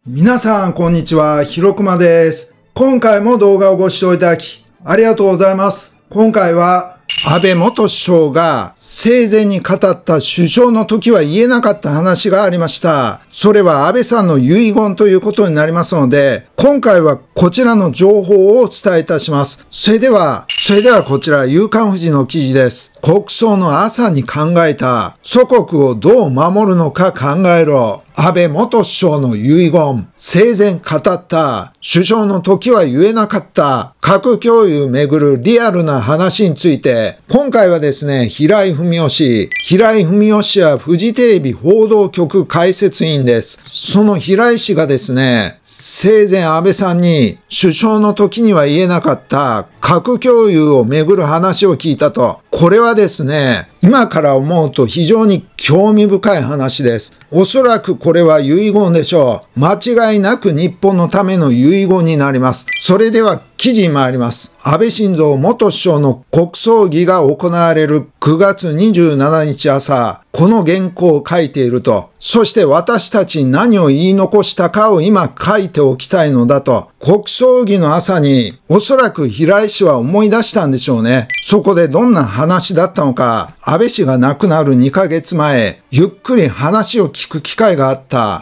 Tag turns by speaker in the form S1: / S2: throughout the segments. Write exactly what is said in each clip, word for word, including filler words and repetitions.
S1: 皆さん、こんにちは。ひろくまです。今回も動画をご視聴いただき、ありがとうございます。今回は、安倍元首相が生前に語った首相の時は言えなかった話がありました。それは安倍さんの遺言ということになりますので、今回はこちらの情報をお伝えいたします。それでは、それではこちら、夕刊フジの記事です。国葬の朝に考えた、祖国をどう守るのか考えろ。安倍元首相の遺言、生前語った、首相の時は言えなかった、核共有めぐるリアルな話について、今回はですね、平井文夫氏、平井文夫氏はフジテレビ報道局解説員です。その平井氏がですね、生前安倍さんに首相の時には言えなかった核共有をめぐる話を聞いたと。これはですね、今から思うと非常に興味深い話です。おそらくこれは遺言でしょう。間違いなく日本のための遺言になります。それでは記事に参ります。安倍晋三元首相の国葬儀が行われるくがつにじゅうしちにち朝、この原稿を書いていると。そして私たちに何を言い残したかを今書いておきたいのだと。国葬儀の朝におそらく平井氏は思い出したんでしょうね。そこでどんな話だったのか、安倍氏が亡くなるにかげつまえ、ゆっくり話を聞く機会があった。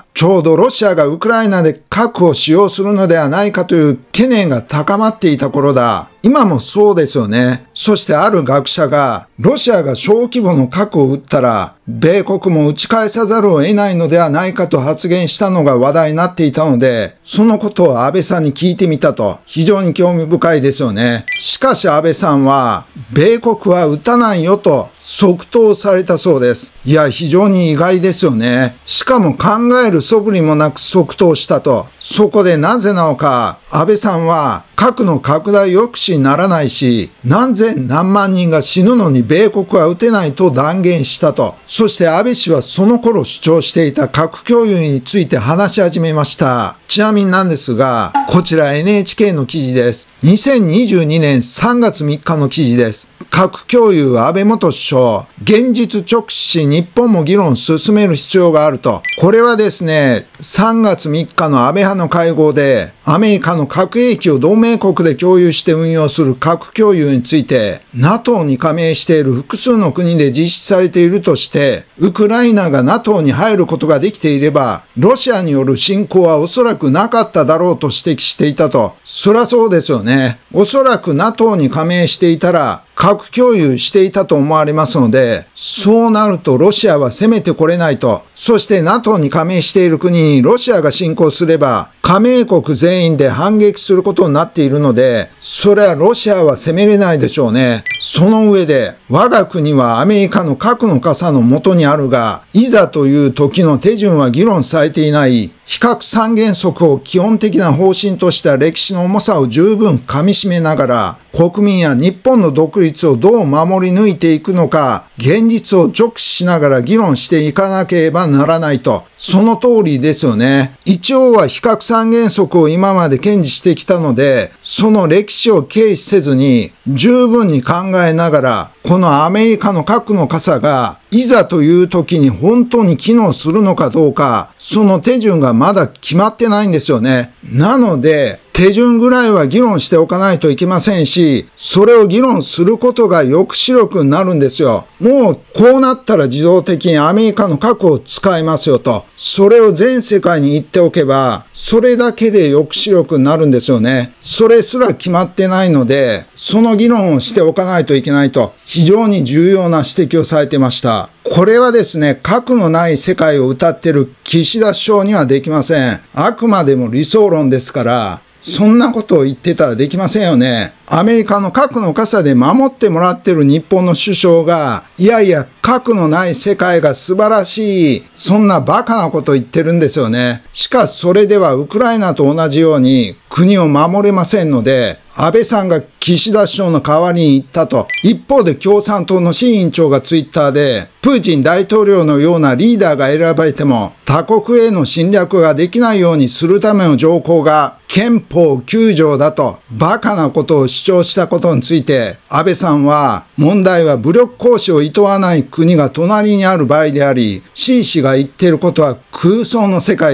S1: ちょうどロシアがウクライナで核を使用するのではないかという懸念が高まっていた頃だ。今もそうですよね。そしてある学者が、ロシアが小規模の核を撃ったら、米国も打ち返さざるを得ないのではないかと発言したのが話題になっていたので、そのことを安倍さんに聞いてみたと。非常に興味深いですよね。しかし安倍さんは、米国は撃たないよと即答されたそうです。いや、非常に意外ですよね。しかも考える素振りもなく即答したと。そこでなぜなのか、安倍さんは核の拡大抑止にならないし、何千何万人が死ぬのに米国は撃てないと断言したと。そして安倍氏はその頃主張していた核共有について話し始めました。ちなみになんですが、こちら エヌエイチケー の記事です。にせんにじゅうにねんさんがつみっかの記事です。核共有安倍元首相、現実直視し日本も議論進める必要があると。これはですね、さんがつみっかの安倍派の会合で、アメリカの核兵器を同盟国で共有して運用する核共有について、NATO に加盟している複数の国で実施されているとして、ウクライナが NATO に入ることができていれば、ロシアによる侵攻はおそらくなかっただろうと指摘していたと。そりゃそうですよね。おそらく NATO に加盟していたら、核共有していたと思われますので、そうなるとロシアは攻めてこれないと。そして NATO に加盟している国にロシアが侵攻すれば、加盟国全員で反撃することになっているので、それはロシアは攻めれないでしょうね。その上で、我が国はアメリカの核の傘の下にあるが、いざという時の手順は議論されていない。非核三原則を基本的な方針とした歴史の重さを十分噛み締めながら、国民や日本の独立をどう守り抜いていくのか、現実を直視しながら議論していかなければならないと。その通りですよね。一応は非核三原則を今まで堅持してきたので、その歴史を軽視せずに、十分に考えながら、このアメリカの核の傘が、いざという時に本当に機能するのかどうか、その手順がまだ決まってないんですよね。なので、手順ぐらいは議論しておかないといけませんし、それを議論することが抑止力になるんですよ。もうこうなったら自動的にアメリカの核を使いますよと。それを全世界に言っておけば、それだけで抑止力になるんですよね。それすら決まってないので、その議論をしておかないといけないと、非常に重要な指摘をされてました。これはですね、核のない世界を謳っている岸田首相にはできません。あくまでも理想論ですから、そんなことを言ってたらできませんよね。アメリカの核の傘で守ってもらってる日本の首相が、いやいや、核のない世界が素晴らしい、そんなバカなこと言ってるんですよね。しかしそれではウクライナと同じように国を守れませんので、安倍さんが岸田首相の代わりに言ったと。一方で共産党の志位委員長がツイッターで、プーチン大統領のようなリーダーが選ばれても、他国への侵略ができないようにするための条項が憲法きゅうじょうだと、バカなことを主張したことについて、安倍さんは、問題は武力行使を厭わない国が隣にある場合であり、志位氏が言っていることは空想の世界だ。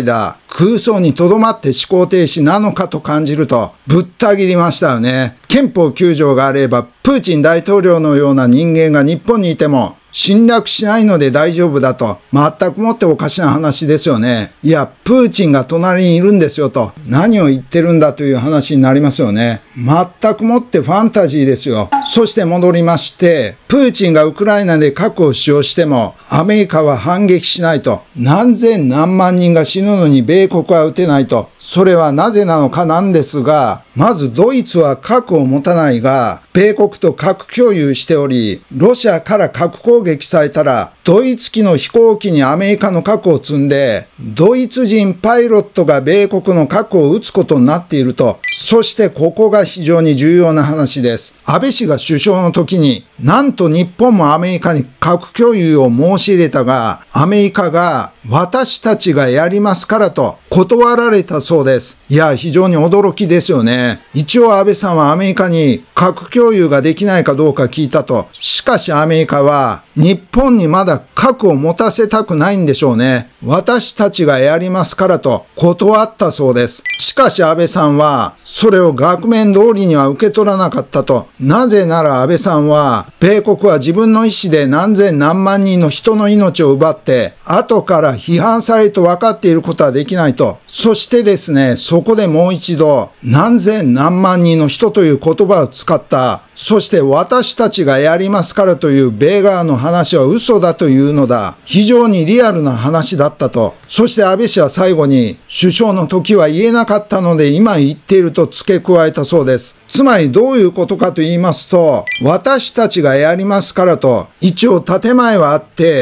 S1: 空想にとどまって思考停止なのかと感じると、ぶった切りましたよね。憲法きゅう条があれば、プーチン大統領のような人間が日本にいても、侵略しないので大丈夫だと、全くもっておかしな話ですよね。いや、プーチンが隣にいるんですよと、何を言ってるんだという話になりますよね。全くもってファンタジーですよ。そして戻りまして、プーチンがウクライナで核を使用しても、アメリカは反撃しないと。何千何万人が死ぬのに米国は撃てないと。それはなぜなのかなんですが、まずドイツは核を持たないが、米国と核共有しており、ロシアから核攻撃されたら、ドイツ機の飛行機にアメリカの核を積んで、ドイツ人パイロットが米国の核を撃つことになっていると。そしてここが非常に重要な話です。安倍氏が首相の時に、なんと日本もアメリカに核共有を申し入れたが、アメリカが私たちがやりますからと断られたそうです。いや、非常に驚きですよね。一応安倍さんはアメリカに核共有ができないかどうか聞いたと。しかしアメリカは日本にまだ核を持たせたくないんでしょうね。私たちがやりますからと断ったそうです。しかし安倍さんはそれを額面通りには受け取らなかったと。なぜなら安倍さんは米国は自分の意思で何千何万人の人の命を奪って後から批判されると分かっていることはできないと。そしてですね、そこでもう一度何千何万人の人という言葉を使った。そして私たちがやりますからという米側の話は嘘だというのだ。非常にリアルな話だったと。そして安倍氏は最後に首相の時は言えなかったので今言っていると付け加えたそうです。つまりどういうことかと言いますと、私たちがやりますからと、一応建前はあって、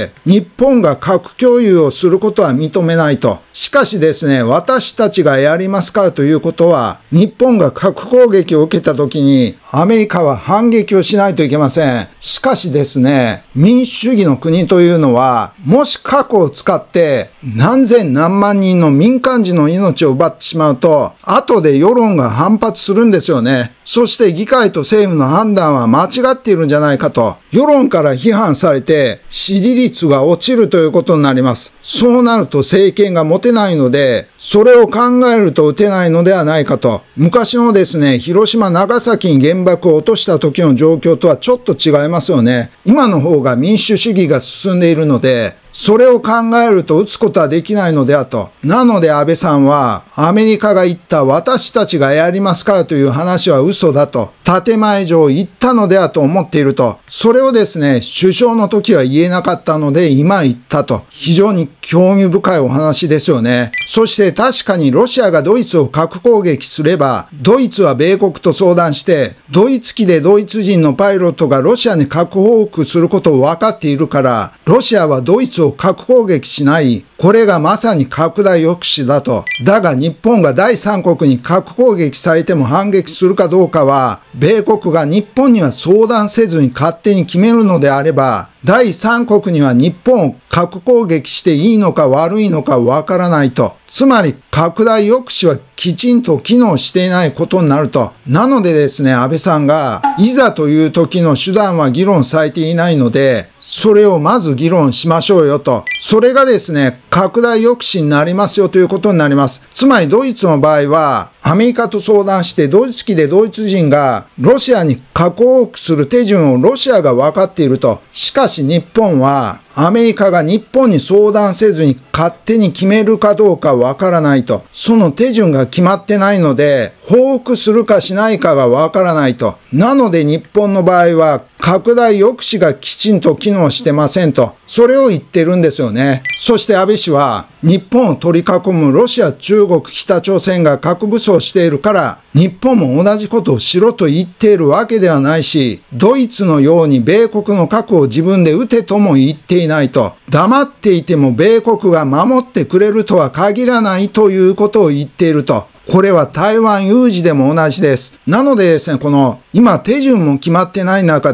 S1: 日本が核共有をすることは認めないと。しかしですね、私たちがやりますからということは、日本が核攻撃を受けた時に、アメリカは反撃をしないといけません。しかしですね、民主主義の国というのは、もし核を使って何千何万人の民間人の命を奪ってしまうと、後で世論が反発するんですよね。そして議会と政府の判断は間違っているんじゃないかと、世論から批判されて支持率が落ちるということになります。そうなると政権が持てないので、それを考えると打てないのではないかと。昔のですね、広島、長崎に原爆を落とした時の状況とはちょっと違いますよね。今の方が民主主義が進んでいるので、それを考えると打つことはできないのではと。なので安倍さんは、アメリカが言った私たちがやりますからという話は嘘だと。建前上言ったのではと思っていると。それをですね、首相の時は言えなかったので今言ったと。非常に興味深いお話ですよね。そして確かにロシアがドイツを核攻撃すれば、ドイツは米国と相談して、ドイツ機でドイツ人のパイロットがロシアに核報復することを分かっているから、ロシアはドイツを核攻撃しない。これがまさに拡大抑止だと。だが日本が第三国に核攻撃されても反撃するかどうかは、米国が日本には相談せずに勝手に決めるのであれば、第三国には日本を核攻撃していいのか悪いのかわからないと。つまり拡大抑止はきちんと機能していないことになると。なのでですね、安倍さんがいざという時の手段は議論されていないので、それをまず議論しましょうよと。それがですね、拡大抑止になりますよということになります。つまりドイツの場合は、アメリカと相談してドイツ機でドイツ人がロシアに核報復する手順をロシアが分かっていると。しかし日本はアメリカが日本に相談せずに勝手に決めるかどうか分からないと。その手順が決まってないので、報復するかしないかが分からないと。なので日本の場合は拡大抑止がきちんと機能してませんと。それを言ってるんですよね。そして安倍氏は日本を取り囲むロシア、中国、北朝鮮が核武装しているから、日本も同じことをしろと言っているわけではないし、ドイツのように米国の核を自分で撃てとも言っていないと。黙っていても米国が守ってくれるとは限らないということを言っていると。これは台湾有事でも同じです。なのでですね、この今手順も決まってない中で、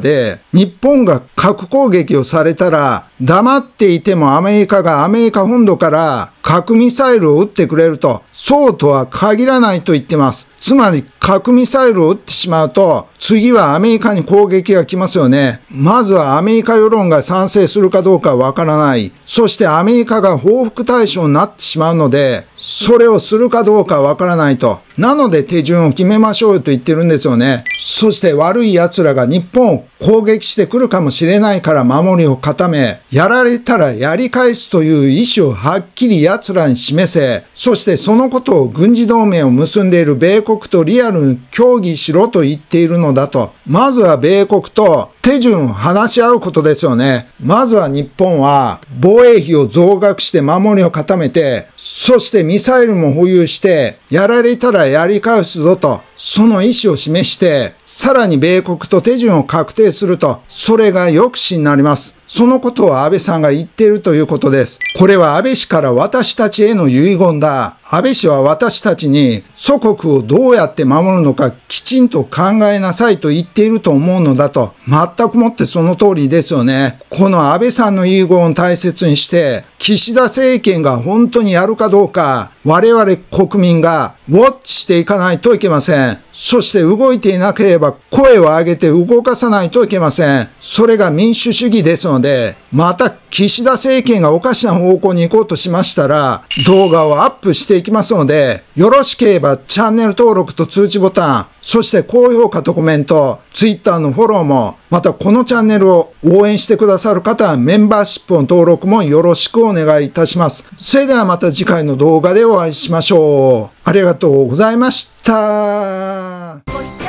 S1: 日本が核攻撃をされたら、黙っていてもアメリカがアメリカ本土から核ミサイルを撃ってくれると、そうとは限らないと言ってます。つまり核ミサイルを撃ってしまうと、次はアメリカに攻撃が来ますよね。まずはアメリカ世論が賛成するかどうかわからない。そしてアメリカが報復対象になってしまうので、それをするかどうかわからないと。なので手順を決めましょうよと言ってるんですよね。そして悪い奴らが日本を攻撃してくるかもしれないから守りを固め、やられたらやり返すという意思をはっきり奴らに示せ、そしてそのことを軍事同盟を結んでいる米国とリアルに協議しろと言っているのだと。まずは米国と手順を話し合うことですよね。まずは日本は防衛費を増額して守りを固めて、そしてミサイルも保有して、やられたらやり返すぞと、その意思を示して、さらに米国と手順を確定すると、それが抑止になります。そのことを安倍さんが言っているということです。これは安倍氏から私たちへの遺言だ。安倍氏は私たちに祖国をどうやって守るのかきちんと考えなさいと言っていると思うのだと。全くもってその通りですよね。この安倍さんの遺言を大切にして、岸田政権が本当にやるかどうか、我々国民がウォッチしていかないといけません。そして動いていなければ声を上げて動かさないといけません。それが民主主義ですので、また岸田政権がおかしな方向に行こうとしましたら、動画をアップしていきますので、よろしければチャンネル登録と通知ボタン、そして高評価とコメント、Twitter のフォローも、またこのチャンネルを応援してくださる方はメンバーシップの登録もよろしくお願いいたします。それではまた次回の動画でお会いしましょう。ありがとうございました。